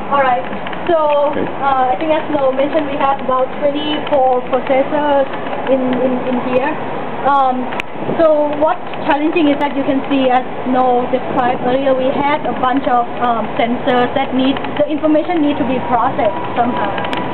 Alright, so I think as Noel mentioned, we have about 24 processors in here. So what's challenging is that you can see, as Noel described earlier, we had a bunch of sensors that the information need to be processed somehow.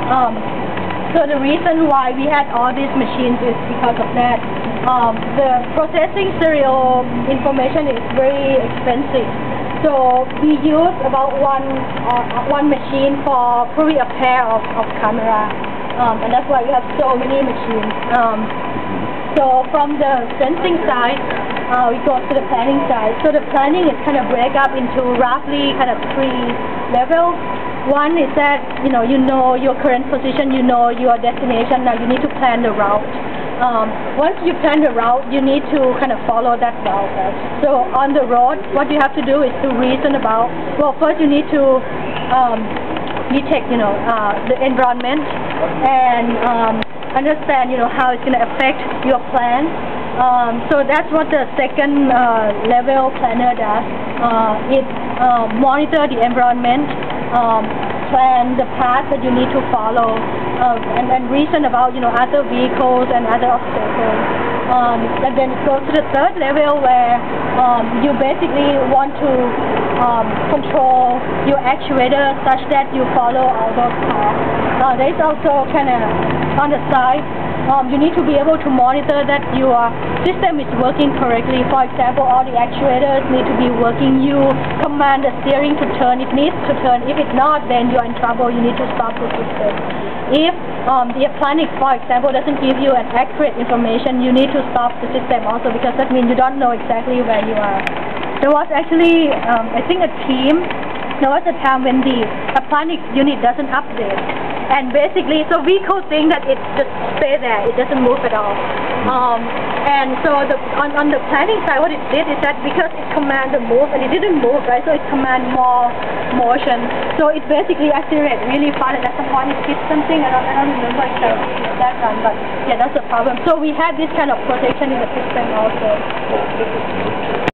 So the reason why we had all these machines is because of that. The processing serial information is very expensive. So we use about one machine for probably a pair of camera, and that's why we have so many machines. So from the sensing side, we go to the planning side. So the planning is kind of break up into roughly kind of 3 levels. One is that you know your current position, you know your destination. Now you need to plan the route. Once you plan the route, you need to kind of follow that route. Right? So on the road, what you have to do is to reason about. Well, first you need to detect the environment and understand how it's going to affect your plan. So that's what the second level planner does. It monitor the environment, plan the path that you need to follow, and then reason about other vehicles and other obstacles. And then it goes to the third level where you basically want to control your actuator such that you follow all those paths. There's also kind of on the side, you need to be able to monitor that your system is working correctly. For example, all the actuators need to be working. You command the steering to turn. It needs to turn. If it's not, then you're in trouble. You need to stop the system. If the appliance, for example, doesn't give you an accurate information, you need to stop the system also, because that means you don't know exactly where you are. There was actually, I think, there was a time when the appliance unit doesn't update. And basically, so vehicle think that it just stay there, it doesn't move at all. And so on the planning side, what it did is that because it commanded move and it didn't move, right? So it command more motion. So it basically accelerated really fast, and at some point it hit something. I don't remember exactly that one, but yeah, that's the problem. So we had this kind of protection in the system also.